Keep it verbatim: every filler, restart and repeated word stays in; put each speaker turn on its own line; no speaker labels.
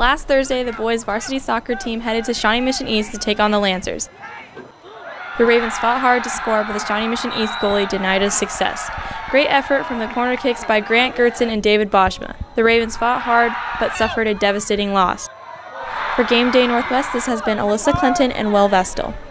Last Thursday, the boys' varsity soccer team headed to Shawnee Mission East to take on the Lancers. The Ravens fought hard to score, but the Shawnee Mission East goalie denied us success. Great effort from the corner kicks by Grant Gertzen and David Boschma. The Ravens fought hard, but suffered a devastating loss. For Game Day Northwest, this has been Alyssa Clinton and Will Vestal.